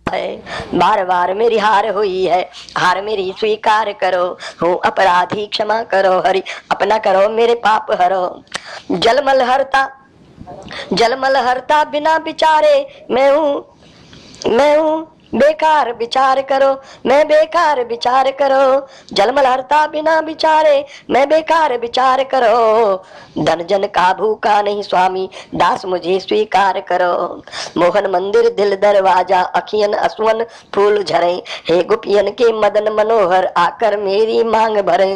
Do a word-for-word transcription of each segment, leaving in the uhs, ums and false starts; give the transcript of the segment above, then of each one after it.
है, बार बार मेरी हार हुई है, हार मेरी स्वीकार करो, हूँ अपराधी क्षमा करो हरि, अपना करो मेरे पाप हरो। जलमल हरता जलमल हरता बिना विचारे, मैं हूँ मैं हूँ बेकार विचार करो, मैं बेकार विचार करो। जलमल हरता बिना विचारे, मैं बेकार विचार करो। धन जन का भूखा नहीं स्वामी, दास मुझे स्वीकार करो। मोहन मंदिर दिल दरवाजा, अखियन असुवन फूल झरे, हे गोपियन के मदन मनोहर, आकर मेरी मांग भरे।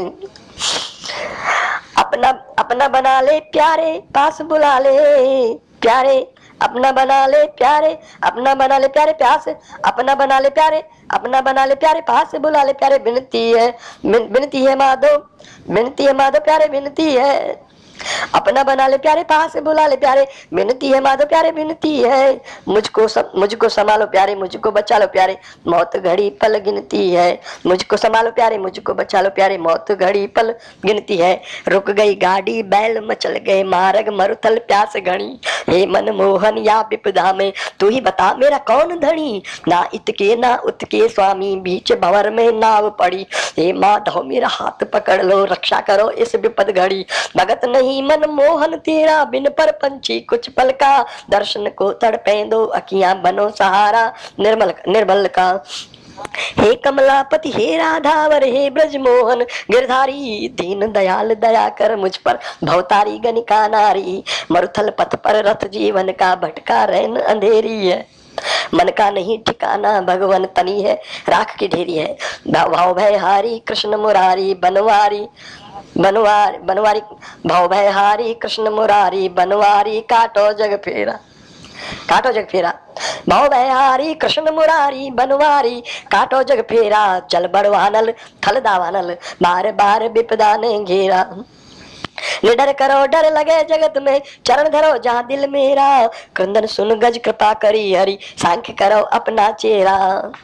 अपना अपना बना ले प्यारे, पास बुला ले प्यारे, अपना बना ले प्यारे, अपना बना ले प्यारे प्यास, अपना बना ले प्यारे, अपना बना ले प्यारे पास बुला ले प्यारे। विनती है विनती है माधो, विनती है माधो प्यारे, विनती है अपना बना ले प्यारे पास बुला ले प्यारे। विनती है माधो प्यारे, विनती है मुझको सम, मुझको संभालो प्यारे, मुझको बचा लो प्यारे, मौत घड़ी पल गिनती है। मुझको संभालो प्यारे, मुझको बचा लो प्यारे, मौत घड़ी पल गिनती है। रुक गई गाड़ी बैल मचल गए मार्ग, मरुथल प्यास घड़ी, हे मन मोहन या विपदा में तू ही बता मेरा कौन धनी। ना इतके ना उतके स्वामी, बीच भंवर में नाव पड़ी, हे माधव मेरा हाथ पकड़ लो, रक्षा करो इस विपद घड़ी। भगत नहीं मन मोहन तेरा, बिन पर पंछी कुछ पल का, दर्शन को तड़पे दो अखियां बनो सहारा निर्मल निर्मल का। हे कमलापति हे राधावर, हे ब्रजमोहन गिरधारी, दीन दयाल दया कर मुझ पर, भवतारी गणिका नारी। मरुथल पथ पर रथ जीवन का, भटका रैन अंधेरी है, मन का नहीं ठिकाना भगवन तनी है, राख की ढेरी है। भाव भय हारी कृष्ण मुरारी, बनवारी बनवारी बनवारी भाव भय हारी कृष्ण मुरारी, बनवारी काटो जग फेरा, काटो जग फेरा। भाव भय हारी कृष्ण मुरारी, बनवारी काटो जग फेरा। चल बड़वानल थल दावानल, बार बार विपदा ने घेरा। निडर करो डर लगे जगत में, चरण धरो जहाँ दिल मेरा। क्रंदन सुन गज कृपा करी हरि, सांख्य करो अपना चेहरा।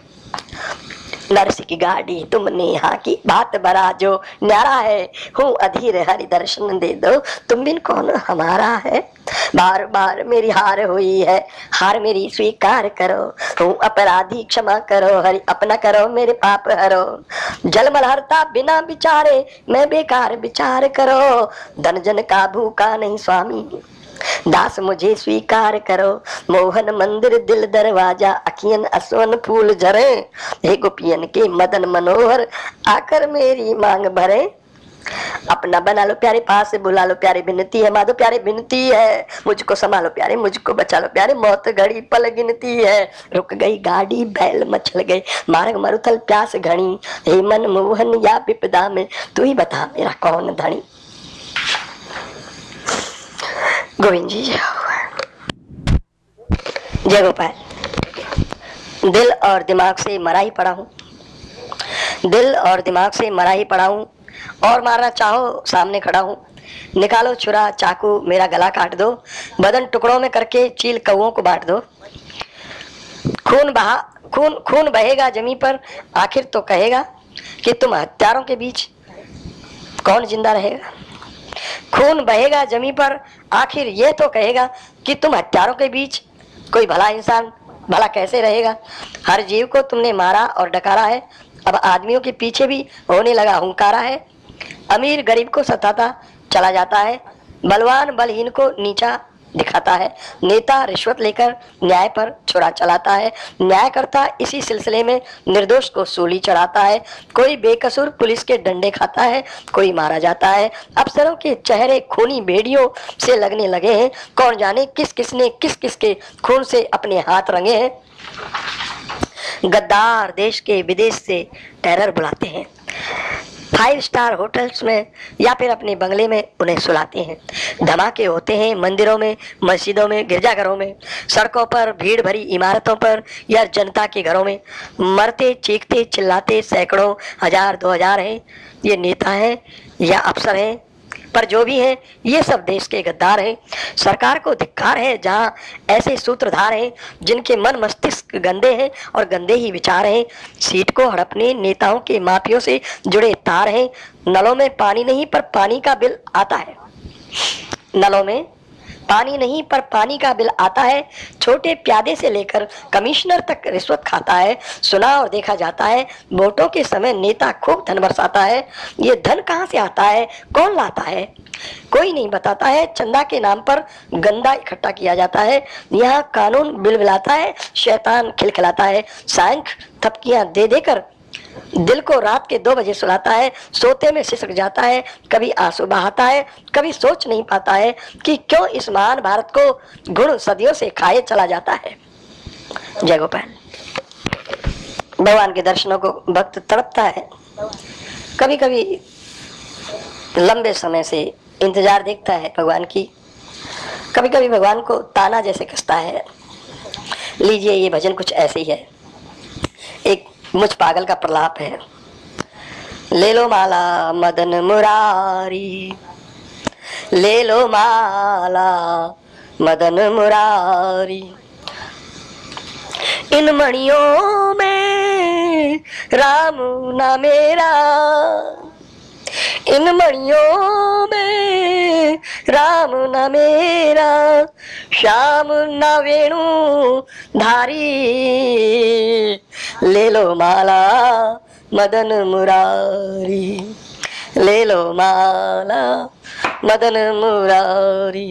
नरसी की गाड़ी तुमने यहाँ की, बात बरा जो न्यारा है, हूँ अधीर हरि दर्शन दे दो, तुम बिन कौन हमारा है। बार बार मेरी हार हुई है, हार मेरी स्वीकार करो, हूँ अपराधी क्षमा करो हरि, अपना करो मेरे पाप हरो। जलमल हरता बिना विचारे, मैं बेकार विचार करो। धन जन का भूखा नहीं स्वामी, दास मुझे स्वीकार करो। मोहन मंदिर दिल दरवाजा, अखियन असवन फूल झरे, हे गोपियन के मदन मनोहर, आकर मेरी मांग भरे। अपना बना लो प्यारे पास बुला लो प्यारे, विनती है माधो प्यारे, विनती है मुझको संभालो प्यारे, मुझको बचा लो प्यारे, मौत घड़ी पल गिनती है। रुक गई गाड़ी बैल मचल गए मार्ग, मरुथल प्यास घनी, हे मन मोहन या विपदा में तू ही बता मेरा कौन धनी। गोविंद जी जय जय गोपाल। दिल और दिमाग से मरा ही पड़ा हूँ, दिल और दिमाग से मरा ही पड़ा हूँ, और मारना चाहो सामने खड़ा हूँ। निकालो छुरा चाकू मेरा गला काट दो, बदन टुकड़ों में करके चील कौओं को बांट दो। खून बहा खून खून बहेगा जमी पर, आखिर तो कहेगा कि तुम हत्यारों के बीच कौन जिंदा रहेगा। खून बहेगा जमी पर, आखिर ये तो कहेगा कि तुम हत्यारों के बीच कोई भला इंसान भला कैसे रहेगा। हर जीव को तुमने मारा और डकारा है, अब आदमियों के पीछे भी होने लगा हुंकारा है। अमीर गरीब को सताता चला जाता है, बलवान बलहीन को नीचा दिखाता है। नेता रिश्वत लेकर न्याय पर छुरा चलाता है, न्यायकर्ता इसी सिलसिले में निर्दोष को सूली चढ़ाता है। कोई बेकसूर पुलिस के डंडे खाता है, कोई मारा जाता है। अफसरों के चेहरे खूनी बेड़ियों से लगने लगे हैं, कौन जाने किस किस ने किस किस के खून से अपने हाथ रंगे हैं। गद्दार देश के विदेश से टेरर बुलाते हैं, फाइव स्टार होटल्स में या फिर अपने बंगले में उन्हें सुलाते हैं। धमाके होते हैं मंदिरों में, मस्जिदों में, गिरजाघरों में, सड़कों पर, भीड़ भरी इमारतों पर या जनता के घरों में। मरते चीखते चिल्लाते सैकड़ों हजार दो हजार हैं। ये नेता हैं या अफसर हैं, पर जो भी हैं ये सब देश के गद्दार हैं। सरकार को धिक्कार है जहां ऐसे सूत्रधार हैं जिनके मन मस्तिष्क गंदे हैं और गंदे ही विचार हैं। सीट को हड़पने नेताओं के माफियों से जुड़े तार हैं। नलों में पानी नहीं पर पानी का बिल आता है, नलों में पानी नहीं पर पानी का बिल आता है, छोटे प्यादे से लेकर कमिश्नर तक रिश्वत खाता है। सुना और देखा जाता है वोटों के समय नेता खूब धन बरसाता है। ये धन कहाँ से आता है, कौन लाता है, कोई नहीं बताता है। चंदा के नाम पर गंदा इकट्ठा किया जाता है। यहाँ कानून बिलबिलाता है, शैतान खिलखिलाता है। सांख थपकियां दे देकर दिल को रात के दो बजे सुलाता है। सोते में सिसक जाता है, कभी आंसू बहाता है, कभी सोच नहीं पाता है कि क्यों इस महान भारत को गुण सदियों से खाए चला जाता है। जय गोपाल। भगवान के दर्शनों को भक्त तड़पता है, कभी कभी लंबे समय से इंतजार देखता है भगवान की, कभी कभी भगवान को ताना जैसे कसता है। लीजिए ये भजन कुछ ऐसे ही है, एक मुझ पागल का प्रलाप है। ले लो माला मदन मुरारी, ले लो माला मदन मुरारी, इन मणियों में राम ना मेरा, इन मणियों में राम न मेरा, श्याम न वेणु धारी, ले लो माला मदन मुरारी, ले लो माला मदन मुरारी,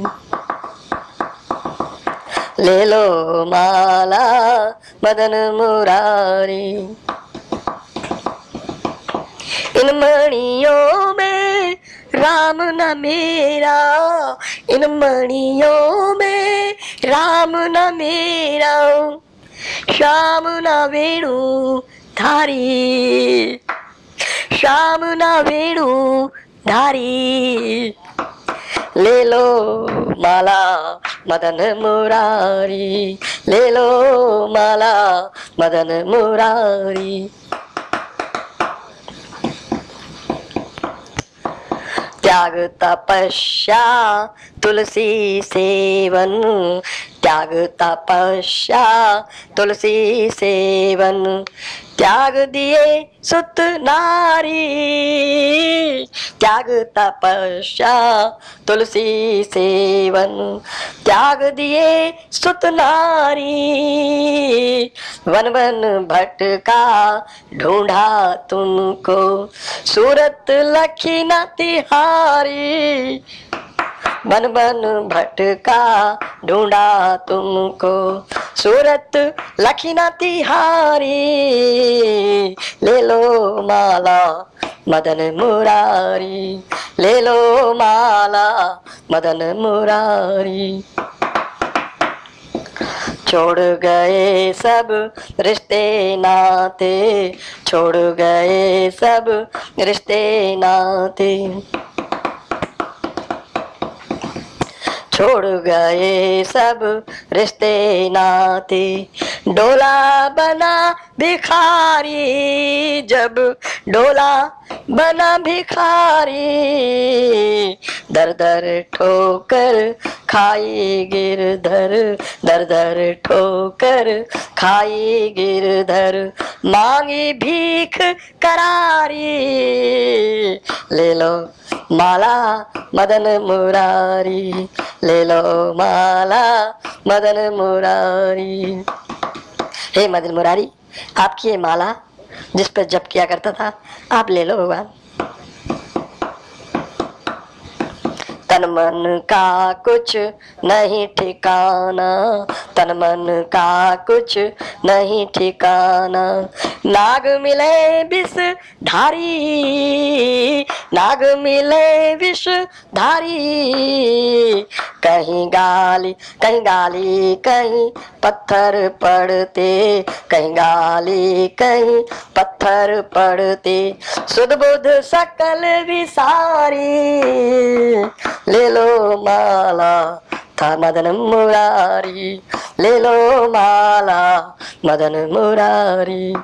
ले लो माला मदन मुरारी, इन मणियों में राम न मेरा, इन मणियों में राम न मेरा, श्याम न वेणु धारी, श्याम न वेणु धारी, ले लो माला मदन मुरारी, ले लो माला मदन मुरारी। त्याग तपस्या तुलसी सेवन, त्याग तपस्या तुलसी सेवन, त्याग दिए सुत नारी, त्याग तपस्या तुलसी सेवन, त्याग दिए सुत नारी, वन वन भटका ढूंढा तुमको, सूरत लखी न तिहारी, वन वन भटका ढूंढा तुमको, सूरत लखी न तिहारी, ले लो माला मदन मुरारी, ले लो माला मदन मुरारी। छोड़ गए सब रिश्ते नाते, छोड़ गए सब रिश्ते नाते, छोड़ गए सब रिश्ते नाते, डोला बना भिखारी, जब डोला बना भिखारी, दर दर ठोकर खाई गिरधर, दर दर ठोकर खाई गिरधर, मांगी भीख करारी, ले लो माला मदन मुरारी, ले लो माला मदन मुरारी। हे मदन मुरारी, आपकी ये माला जिस पर जप किया करता था, आप ले लो भगवान। तन मन का कुछ नहीं ठिकाना, तन मन का कुछ नहीं ठिकाना, नाग मिले विष धारी, नाग मिले विष धारी, कहीं गाली कहीं गाली कहीं पत्थर पड़ते, कहीं गाली कहीं पत्थर पड़ते, सुध बुध सकल विसारी, ले लो माला था मदन मुरारी, ले लो माला मदन मुरारी।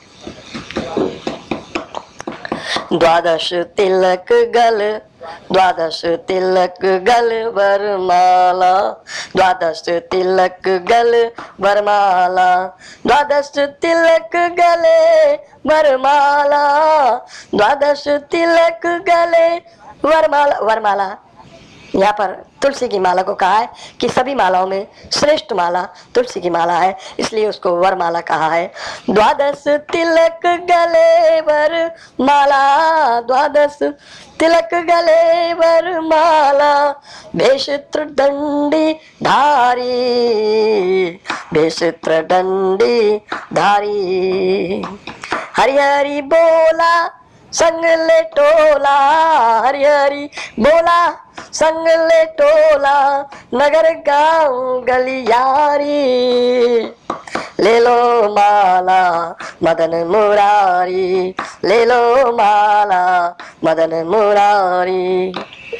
द्वादश तिलक गल, द्वादश तिलक गल वरमाला, द्वादश तिलक गल वरमाला, द्वादश तिलक गले वरमाला, द्वादश तिलक गले वरमाला। वरमाला यहाँ पर तुलसी की माला को कहा है कि सभी मालाओं में श्रेष्ठ माला तुलसी की माला है, इसलिए उसको वरमाला कहा है। द्वादश तिलक गले वर माला, द्वादश तिलक गले वर माला, बेशित्र दंडी धारी, बेशित्र दंडी धारी। हरि हरि बोला संग ले टोला, हरि हरि बोला संग ले टोला, नगर गाँव गलियारी, ले लो माला मदन मुरारी, ले लो माला मदन मुरारी।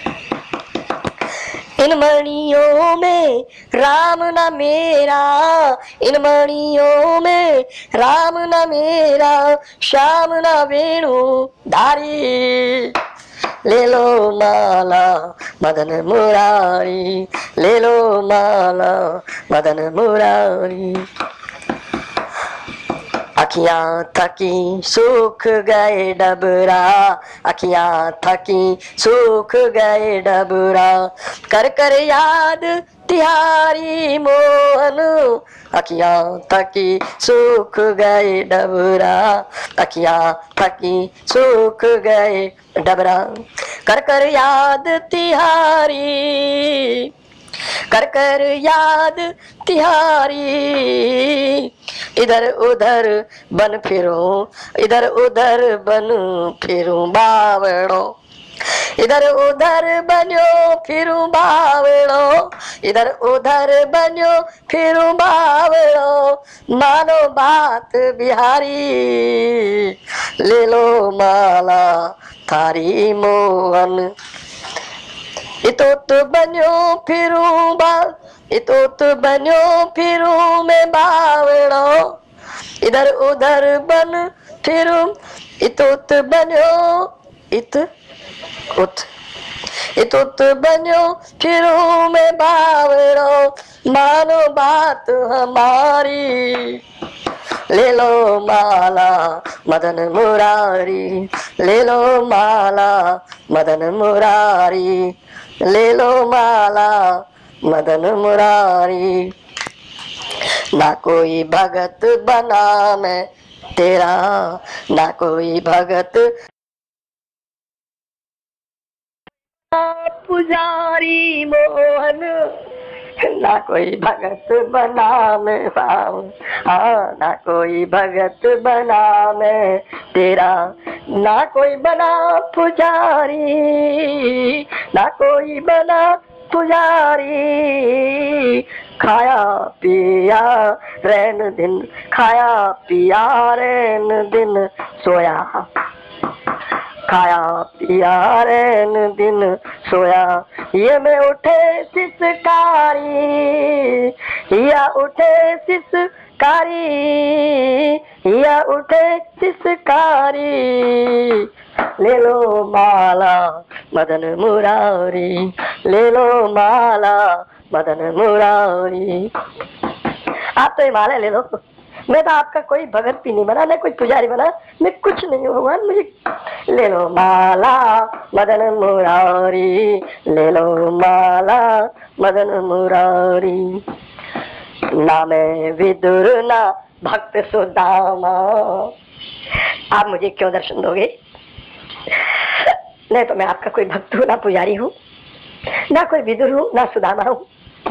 इन मणियों में राम न मेरा, इन मणियों में राम न मेरा, श्याम न वेणु धारी, ले लो माला मदन मुरारी, ले लो माला मदन मुरारी। अखियां थकी सूख गए डबरा, अखियां थकी सूख गए डबरा, कर कर याद तिहारी मोहन, अखियां थकी सूख गए डबरा, अखियां थकी सूख गए डबरा, कर कर याद तिहारी, कर कर याद तिहारी। इधर उधर बन फिरो, इधर उधर बन फिरूं बावड़ो, इधर उधर बन्यो फिरूं बावड़ो, इधर उधर बन्यो फिरूं बावड़ो, मानो बात बिहारी, ले लो माला थारी मोहन। इतोत बन्यो फिरूं बा, इतोत बन्यो फिरूं मैं बावड़ो, इधर उधर बन फिरूं, इतोत बन्यो इत उत, इतोत बन्यो फिरूं मैं बावड़ो, मानो बात हमारी, ले लो माला मदन मुरारी, ले लो माला मदन मुरारी, ले लो माला मदन मुरारी। ना कोई भगत बना मैं तेरा, ना कोई भगत पुजारी मोहन, ना कोई भगत बना मैं पाऊं, हाँ ना कोई भगत बना मैं तेरा, ना कोई बना पुजारी, ना कोई बना पुजारी। खाया पिया रैन दिन, खाया पिया रैन दिन सोया, खाया पिया रैन दिन सोया, ये मैं उठे सिसकारी, या उठे सिसकारी, या उठे सिसकारी, ले लो माला मदन मुरारी, ले लो माला मदन मुरारी। आप तो ये माला ले लो, मैं तो आपका कोई भगत भी नहीं बना, मैं कोई पुजारी बना, मैं कुछ नहीं हूँ भगवान, मुझे ले लो माला मदन मुरारी, ले लो माला मदन मुरारी। ना मैं विदुर ना भक्त सुदामा, आप मुझे क्यों दर्शन दोगे? नहीं तो मैं आपका कोई भक्त हूँ, ना पुजारी हूँ, ना कोई विदुर हूँ, ना सुदामा हूँ।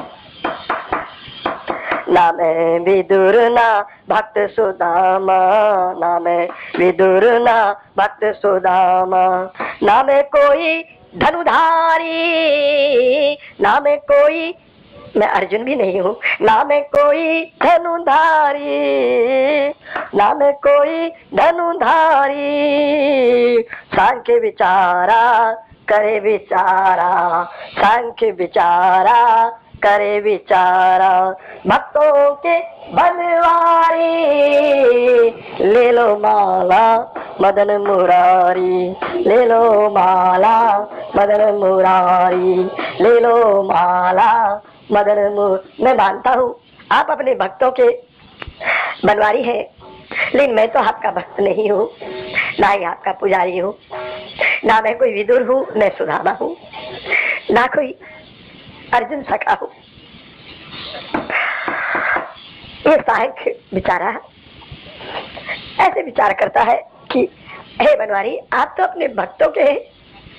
ना मैं विदुर ना भक्त सुदामा, ना मैं विदुर ना भक्त सुदामा, ना मैं कोई धनुधारी, ना मैं कोई, मैं अर्जुन भी नहीं हूँ, ना मैं कोई धनुधारी, ना मैं कोई धनुधारी। सांख्य विचारा करे विचारा, सांख्य विचारा करे विचारा, भक्तों के बनवारी, ले लो माला मदन मुरारी, ले लो माला मदन मुरारी, ले लो माला मदन मुर। मैं मानता हूँ आप अपने भक्तों के बनवारी हैं, लेकिन मैं तो आपका भक्त नहीं हूँ, ना ही आपका पुजारी हूँ, ना मैं कोई विदुर हूँ, मैं सुदामा हूँ, ना कोई अर्जुन सखा हो। ये साहित्य बेचारा ऐसे विचार करता है कि हे बनवारी, आप तो अपने भक्तों के हैं,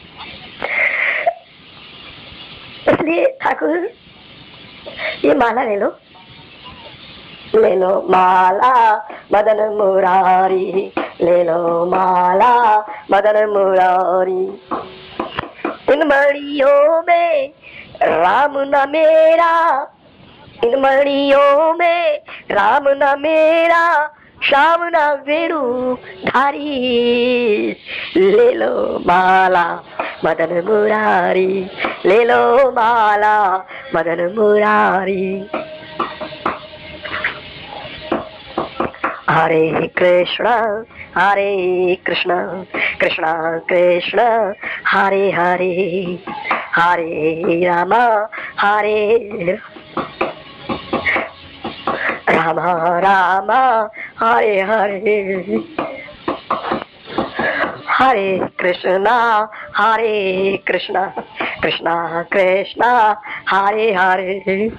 इसलिए ठाकुर ये माला ले लो, ले लो माला मदन मुरारी, ले लो माला मदन मुरारी। इन मणियों में राम न मेरा, इन मणियों में राम न मेरा, श्याम न वेणु धारी। ले लो माला मदन मुरारी, ले लो माला मदन मुरारी। हरे कृष्ण हरे कृष्ण कृष्ण कृष्ण हरे हरे, हरे राम हरे राम राम हरे हरे, हरे कृष्णा हरे कृष्णा कृष्णा कृष्णा हरे हरे,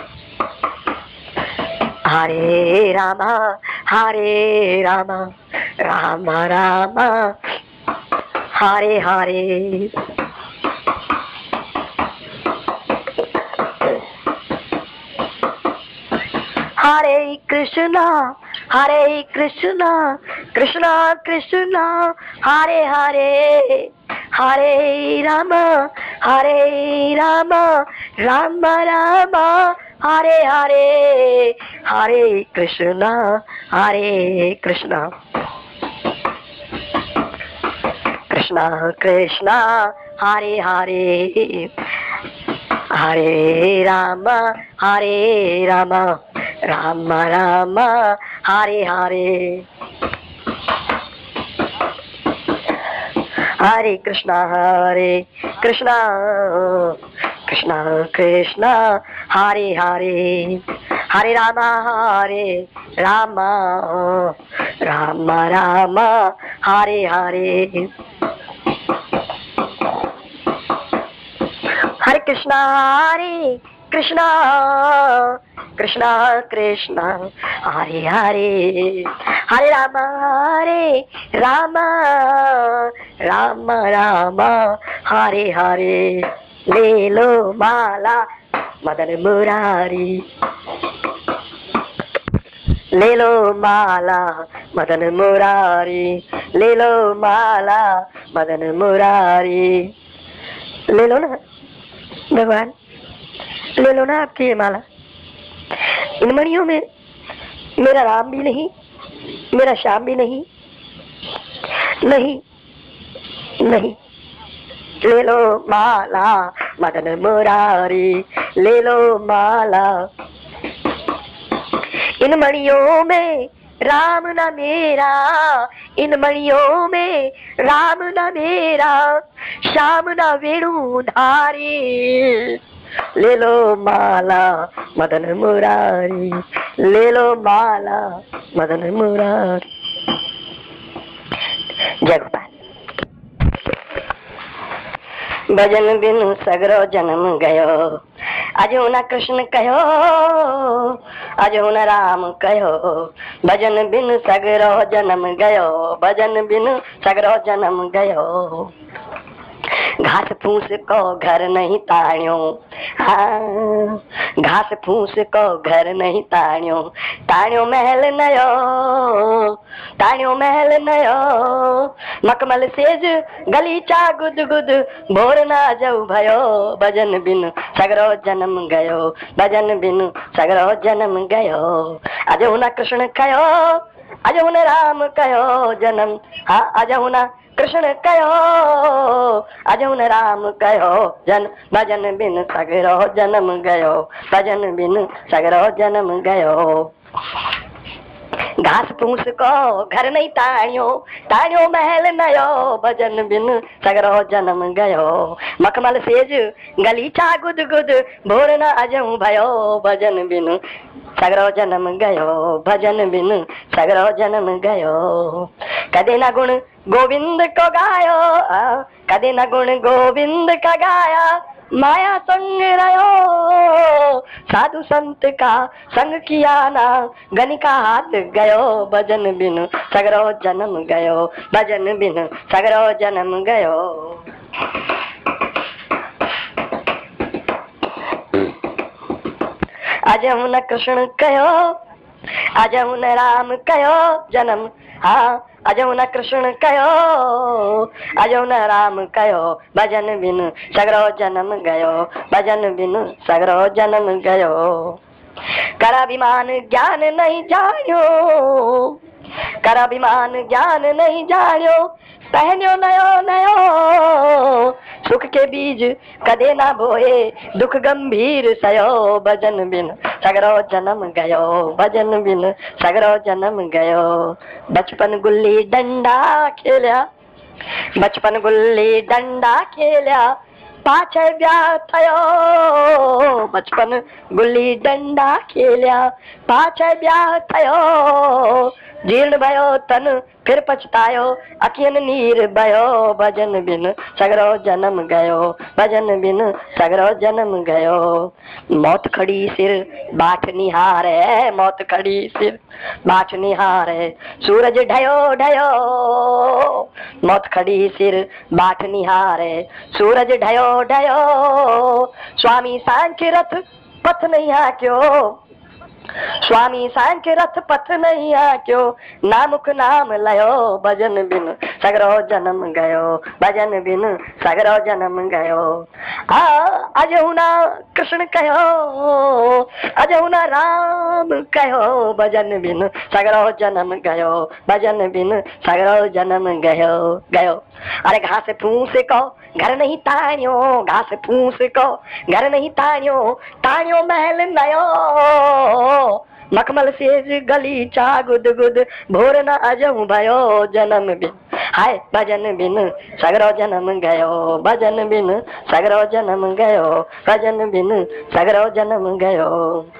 हरे राम हरे राम राम राम हरे हरे। हरे कृष्णा हरे कृष्णा कृष्णा कृष्णा हरे हरे, हरे राम हरे राम राम राम हरे हरे, हरे कृष्णा हरे कृष्णा कृष्णा कृष्णा हरे हरे, हरे राम हरे राम राम राम हरे हरे, हरे कृष्णा हरे कृष्णा कृष्णा कृष्णा हरे हरे, हरे राम हरे राम राम राम हरे हरे, हरे कृष्णा हरे कृष्णा कृष्णा कृष्णा हरे हरे, हरे राम हरे राम राम राम हरे हरे। ले लो माला मदन मुरारी, ले लो माला मदन मुरारी, ले लो माला मदन मुरारी। ले लो ना भगवान, ले लो ना आपकी ये माला। इन मणियों में मेरा राम भी नहीं, मेरा श्याम भी नहीं, नहीं नहीं, ले लो माला मदन मुरारी, ले लो माला। इन मणियों में राम न मेरा, इन मणियों में राम न मेरा, श्याम न वेणु धारी। ले लो माला मदन मुरारी, ले लो माला मदन मुरारी। जय गोपाल। भजन बिनु सगरो जन्म गयो, अजो न कृष्ण कहो, अजो न राम कहो। भजन बिनु सगरो जन्म गयो, भजन बिनु सगरो जन्म गयो। घास फूस को घर नहीं ताण्यो, हाँ घास फूस को घर नहीं ताण्यो। ताण्यो महल नयो, ताण्यो महल नयो। मखमल सेज गलीचा गुद गुद, भोर ना जाऊ भयो। भजन बिनु सगरो जन्म गयो, भजन बिनु सगरो जन्म गयो। अजो न कृष्ण कयो, अजो न राम कयो जन्म, हाँ अजो न कृष्ण कयो, अजो न राम कयो जन। भजन बिन सगरो जन्म गयो, भजन बिन सगरो जन्म गयो। घास फूस को घर नहीं ताण्यो, ताण्यो महल नयो। भजन बिन सगरो जन्म गयो। मखमल सेज गलीचा गुद गुद, भोर न अजऊ भयो। भजन बिन सगरो जन्म गयो, भजन बिन सगरो जन्म गयो। कदे न गुण गोविंद को गायो, कदे न गुण गोविंद का गाया। माया संग रहो, साधु संत का संग किया ना, गणिका हाथ गयो, भजन बिन सगरो जन्म गयो, भजन बिन सगरो जन्म गयो। अजहु न कृष्ण कयो, अजहु न राम कयो जन्म, हाँ अजहु न कृष्ण कयो, अजहु न राम कयो, भजन बिन सगरो जन्म गयो, भजन बिन सगरो जन्म गयो। कर अभिमान ज्ञान नहीं जानियो, कर अभिमान ज्ञान नहीं जानियो, पहनियो नयो नयो, सुख के बीज कदे ना बोए, दुख गंभीर सयो, भजन बिन सगरो जन्म गयो, भजन बिन सगरो जन्म गयो। बचपन गुल्ली डंडा खेलिया, बचपन गुल्ली डंडा खेलिया, पाछे ब्याह थयो, बचपन गुल्ली डंडा खेलिया, पाछे ब्याह थयो, जीर्ण भयो तन फिर पछतायो, अखियन नीर भयो, भजन बिन सगरो जन्म गयो, भजन बिन सगरो जन्म गयो। मौत खड़ी सिर बाट निहारे, मौत खड़ी सिर बाट निहारे, सूरज ढयो ढयो, मौत खड़ी सिर बाट निहारे, सूरज ढयो ढयो, स्वामी सांख्य रथ पथ नहीं हाक्यो, स्वामी सांख्य रथ पथ नहीं आक्यो, नामुख नाम लयो, भजन बिन सगरो जन्म गयो, भजन बिन सगरो जन्म गयो। आ अजहु ना कृष्ण कयो, अजहु ना राम कयो, भजन बिन सगरो जन्म गयो, भजन बिन सगरो जन्म गयो गयो। अरे घास फूस को घर नहीं तानियो, घास फूस को घर नहीं तानियो, तानियो महल नयो, मखमल सेज गलीचा गुद गुद, भोर न अजहु भयो, जन्म बिन हाय भजन बिन सगरो जन्म गयो, भजन बिन सगरो जन्म गयो, भजन बिन सगरो जन्म गयो।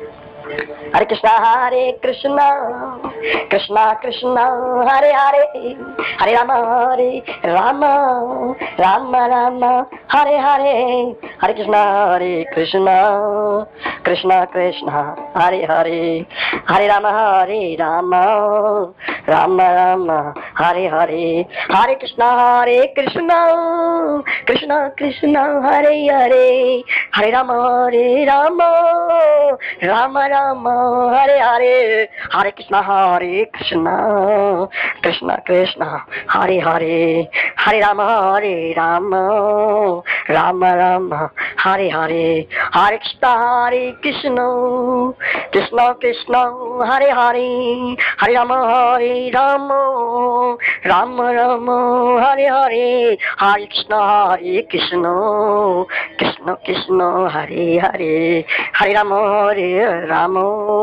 हरे कृष्णा हरे कृष्णा, कृष्णा कृष्णा हरे हरे, हरे राम हरे राम, राम राम हरे हरे, हरे कृष्णा हरे कृष्णा, कृष्णा कृष्णा हरे हरे, हरे राम हरे राम, राम राम हरे हरे, हरे कृष्णा हरे कृष्णा, कृष्णा कृष्णा हरे हरे, हरे राम हरे राम, राम राम हरे हरे, हरे कृष्णा हरे कृष्णा, कृष्णा कृष्णा हरे हरे, हरे राम हरे राम, राम राम हरे हरे, हरे कृष्णा हरे कृष्णा, कृष्णा कृष्णा हरे हरे, हरे राम हरे राम, राम राम हरे हरे, हरे कृष्णा हरे कृष्णा, कृष्ण कृष्ण हरे हरे, हरे राम हरे राम,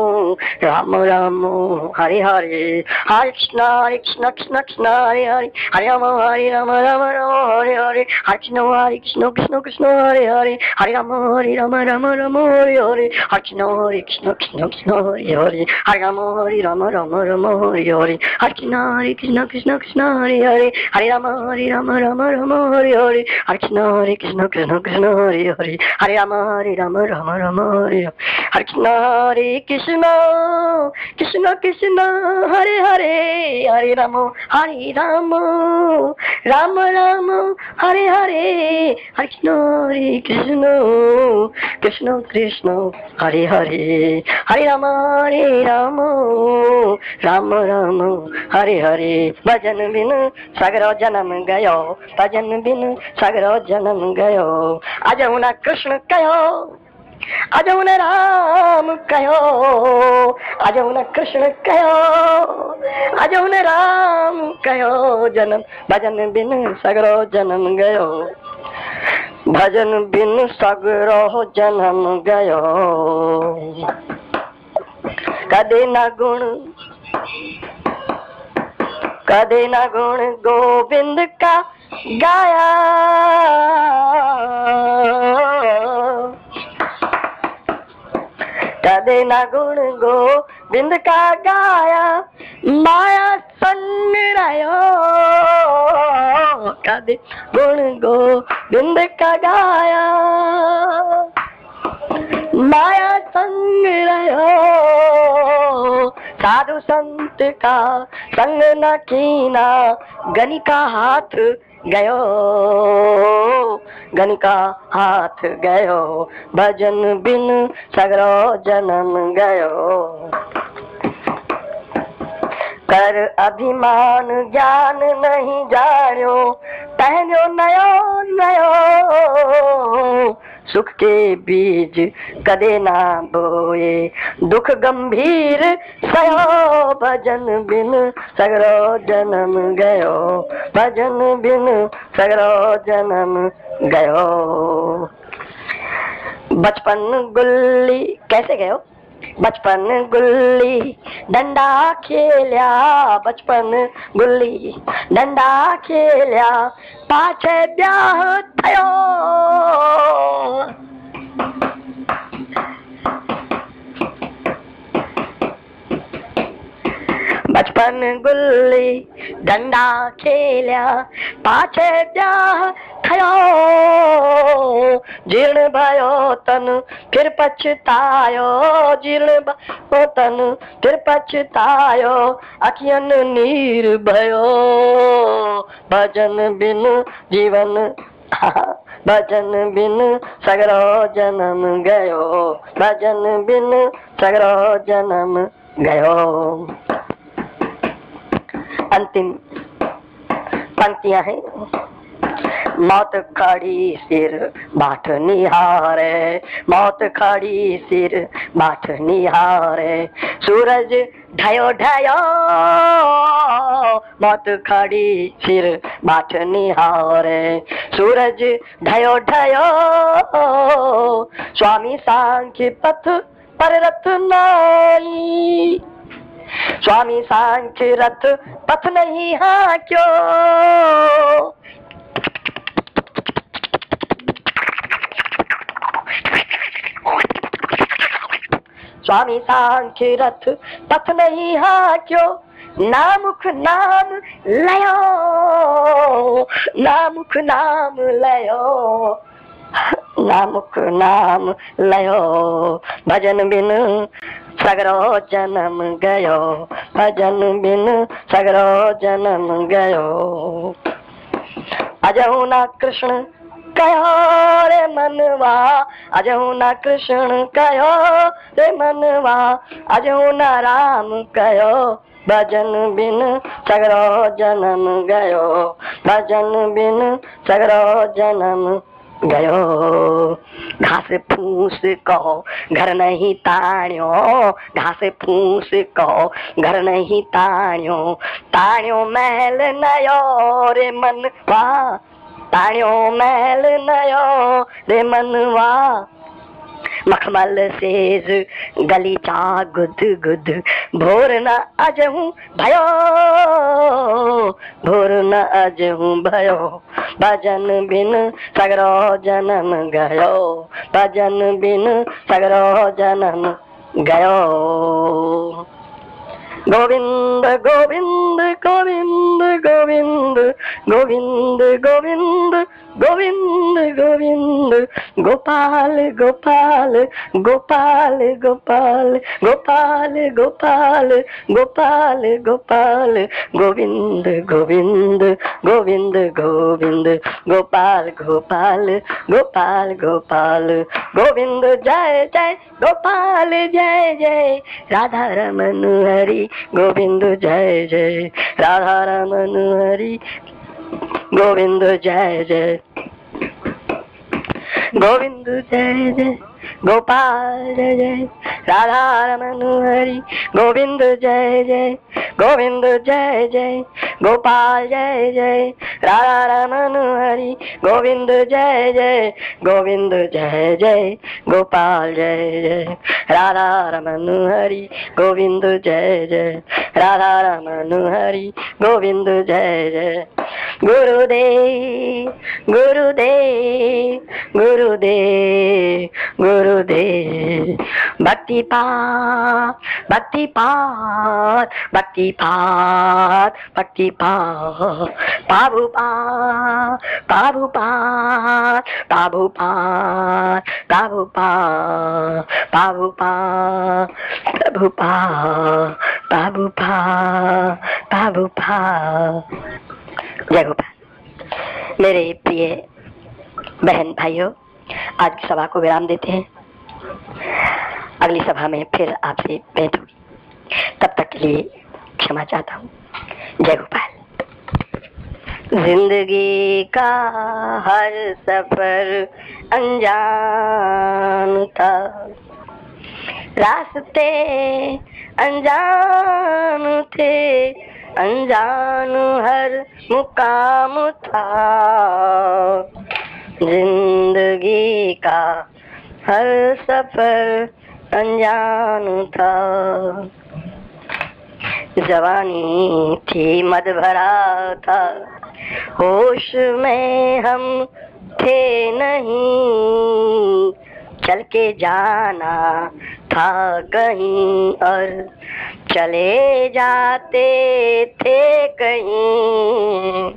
राम राम हरे हरे, हरे कृष्ण हरे कृष्ण, कृष्ण कृष्ण हरे हरे, हरे राम हरे राम, राम राम हरे हरे, हरे कृष्ण हरे कृष्ण, कृष्ण कृष्ण हरे हरे, हरे राम हरे राम, राम राम हरे हरे, हरे कृष्ण हरे कृष्ण, कृष्ण कृष्ण हरे हरे, हरे राम हरे राम, राम राम हरे हरे, हरे कृष्ण हरे कृष्ण, कृष्ण कृष्ण हरे हरे, हरे राम हरे राम, राम राम हरे हरे, हरे कृष्ण हरे कृष्ण, कृष्ण कृष्ण हरे हरे, हरे राम हरे राम, राम राम हरे हरे, हरे कृष्ण हरे कृष्ण, कृष्ण कृष्ण हरे हरे, हरे राम हरे राम, राम राम हरे हरे, हरे कृष्ण हरे कृष्ण, कृष्ण कृष्ण हरे हरे, हरे राम हरे राम, राम राम हरे हरे, भजन बिन सगरो जन्म गयो, भजन बिन सगरो जन्म गयो। अजहु न कृष्ण कयो, अजहु न राम कयो, अजहु न कृष्ण कयो, अजहु न राम कयो, जन्म भजन बिन सगरो जन्म गयो, भजन बिन सगरो जन्म गयो। कदे न गुण कदे न गुण गोविंद का गाया, कदे न गुण गोविंद का गाया, माया संग रहो, का दे गुण गोविंद का गाया। माया संग रहो साधु संत का संग न कीना, गणिका हाथ गयो गणिका हाथ गयो, भजन बिन सगरो जन्म गयो। कर अभिमान ज्ञान नहीं जान्यो, पहनो नयो नयो, सुख के बीज कदे ना बोए, दुख गंभीर सयो, भजन बिन सगरो जन्म गयो, भजन बिन सगरो जन्म गयो। बचपन गुल्ली कैसे गयो? बचपन गुल्ली डंडा खेलिया, बचपन गुल्ली डंडा खेलिया, पाछे ब्याह थयो। बचपन गुल्ली डंडा खेलिया, पाछे ब्याह थयो। जीर्ण भयो तन फिर पछतायो, जीर्ण भयो तन फिर पछतायो, अखियन नीर भयो, भजन बिन जीवन भजन बिन सगरो जन्म गयो, भजन बिन सगरो जन्म गयो। अंतिम पंक्तियां हैं। मौत खड़ी सिर बाट निहारे, मौत खड़ी सिर बाट निहारे, सूरज ढयो ढयो, मौत खड़ी सिर बाट निहारे, सूरज ढयो ढयो, स्वामी सांख्य पथ पर रथ नाई, स्वामी सांख्य रथ पथ नहीं हाँ क्यों। स्वामी सांख्य रथ पथ नहीं हाँ क्यों, नामुख नाम लयो, नामुख नाम लयो, नामुख नाम लयो, भजन बिन सगरो जन्म गयो, भजन बिन सगरो जन्म गयो। अजहु ना कृष्ण कहो रे मनवा, अजहु ना कृष्ण कहो रे मनवा, अजहु ना राम कहो, भजन बिन सगरो जन्म गयो, भजन बिन सगरो जन्म गयो। घास फूस कहो घर नहीं ताण्यो, घास फूस कहो घर नहीं ताण्यो, ताण्यो महल नयो रे मनवा, ताण्यो महल नयो रे मनवा। मखमल सेज गलीचा गुद गुद, भोर न अजहू भयो, भोर न अजहू भयो, भजन बिन सगरो जन्म गयो, भजन बिन सगरो जन्म गयो। गोविंद गोविंद गोविंद गोविंद गोविंद गोविंद गोविंद गोविंद, गोपाल गोपाल गोपाल गोपाल गोपाल गोपाल गोपाल गोपाल, गोविंद गोविंद गोविंद गोविंद, गोपाल गोपाल गोपाल गोपाल, गोविंद जय जय गोपाल जय जय, राधा रमन हरि गोविंद जय जय, राधा रमन हरि गोविंद जय जय, गोविंद जय जय, गोपाल जय जय, राधा रमन हरि गोविंद जय जय, गोविंद जय जय, गोपाल जय जय, राधा रमन हरि गोविंद जय जय, गोविंद जय जय, गोपाल जय जय, राधा रमन हरि गोविंद जय जय, राधा रमन हरि गोविंद जय जय। गुरुदेव गुरुदेव गुरुदेव गुरुदेव, भक्ति पार भक्ति पार भक्ति पात पट्टी पा पाभू पा पाभू पा पाभू पा पाभू पा पाभू पा पाभू पा पाभू पा पाभू पा। जय गोपाल। मेरे प्रिय बहन भाइयों, आज की सभा को विराम देते हैं। अगली सभा में फिर आपसे भेंट होगी, तब तक के लिए क्षमा चाहता हूँ। जय गोपाल। जिंदगी का हर सफर अनजान था, रास्ते अनजान थे, अनजान हर मुकाम था। जिंदगी का हर सफर अनजान था। जवानी थी मद भरा था, होश में हम थे नहीं, चल के जाना था कहीं और चले जाते थे कहीं।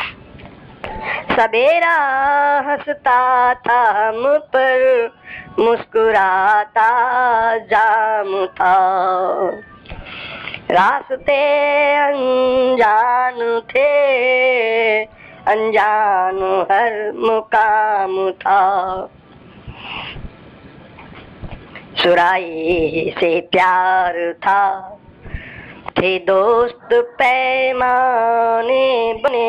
सवेरा हंसता था हम पर, मुस्कुराता जाम था। रास्ते अनजान थे, अनजान हर मुकाम था। सुराई से प्यार था, थे दोस्त पैमाने बने,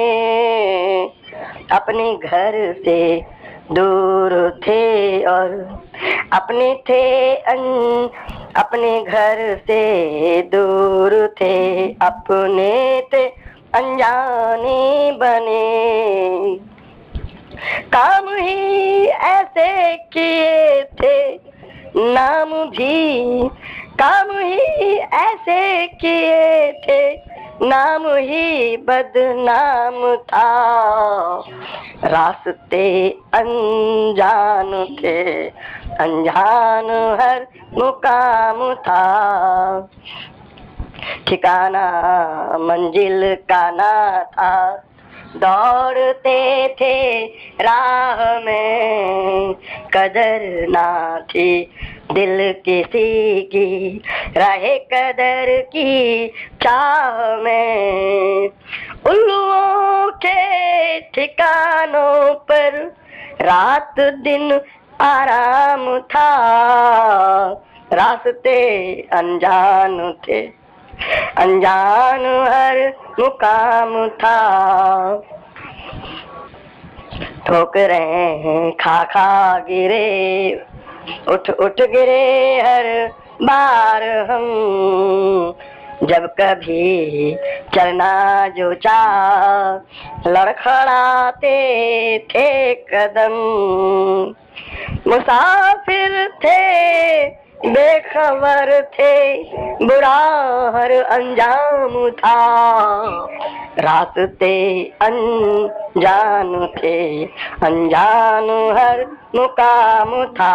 अपने घर से दूर थे और अपने थे अन, अपने घर से दूर थे, अपने थे अनजाने बने। काम ही ऐसे किए थे, नाम भी काम ही ऐसे किए थे, नाम ही बदनाम था। रास्ते अनजान थे, अनजान हर मुकाम था। ठिकाना मंजिल का ना था, दौड़ते थे राह में, कदर ना थी दिल किसी की, रहे कदर की चाह में। उल्लुओं के ठिकानों पर रात दिन आराम था, रास्ते अनजान थे, अनजान हर मुकाम था। ठोकरें खा खा गिरे, उठ उठ गिरे हर बार हम, जब कभी चलना जो चाह लड़खड़ाते थे कदम। मुसाफिर थे बेखबर थे, बुरा हर अंजाम था। रास्ते अनजान थे, अनजान हर मुकाम था।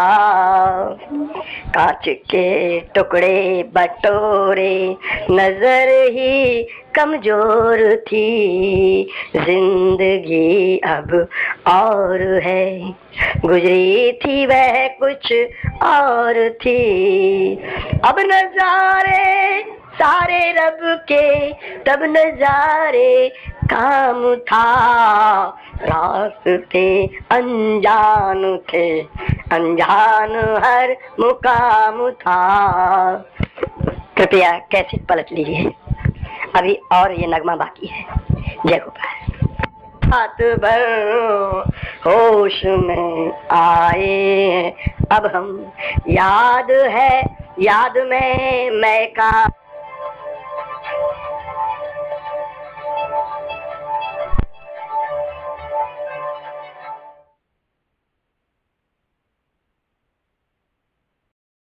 कांच के टुकड़े बटोरे, नजर ही कमजोर थी। जिंदगी अब और है, गुजरी थी वह कुछ और थी। अब नजारे सारे रब के, तब नजारे काम था। रास्ते अनजान थे, अनजान हर मुकाम था। कृपया कैसे पलट लीजिए, अभी और ये नगमा बाकी है। जय गोपाल। हाथ भर होश में आए अब हम, याद है याद में मैं का